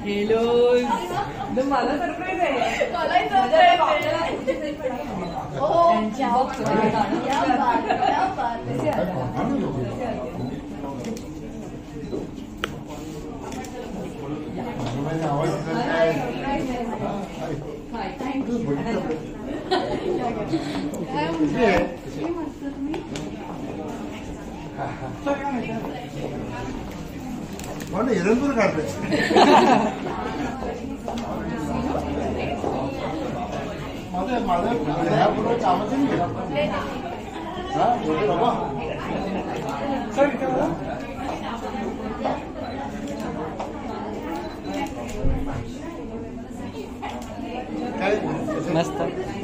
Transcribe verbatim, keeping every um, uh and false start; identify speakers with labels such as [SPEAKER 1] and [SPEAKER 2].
[SPEAKER 1] Hello मला surprise आहे. मलाही सरप्राईज
[SPEAKER 2] हिरणपूर काढते माझं माझं ह्यापूर्वी कामाचं नाही बाबा सर काय
[SPEAKER 3] मस्त